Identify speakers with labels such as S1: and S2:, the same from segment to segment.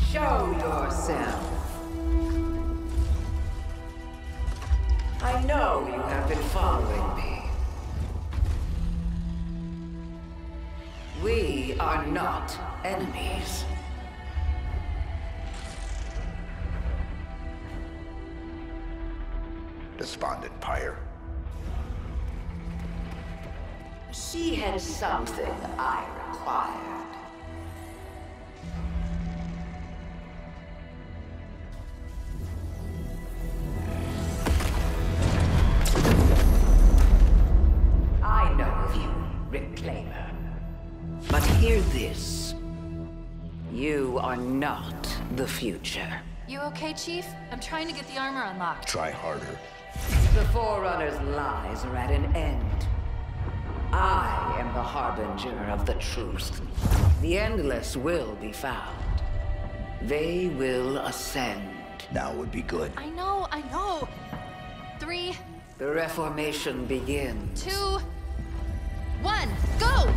S1: Show yourself. I know you have been following me. We are not enemies.
S2: Despondent pyre.
S1: She had something I required. I know of you, Reclaimer. But hear this. You are not the future.
S3: You okay, Chief? I'm trying to get the armor unlocked.
S2: Try harder.
S1: The Forerunner's lies are at an end. I am the harbinger of the truth. The Endless will be found. They will ascend.
S2: Now would be good.
S3: I know, I know. 3,
S1: The Reformation begins.
S3: 2, 1, go!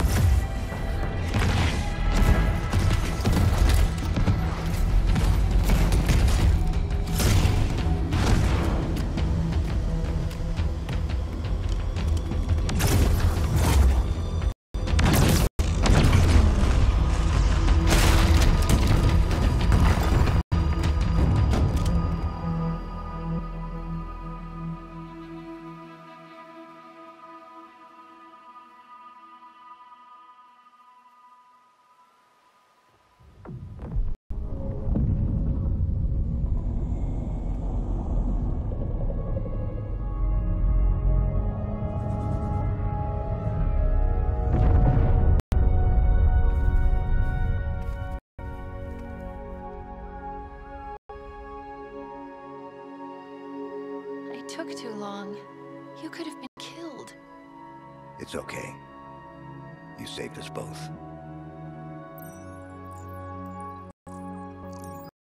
S3: It took too long. You could have been killed.
S2: It's okay. You saved us both.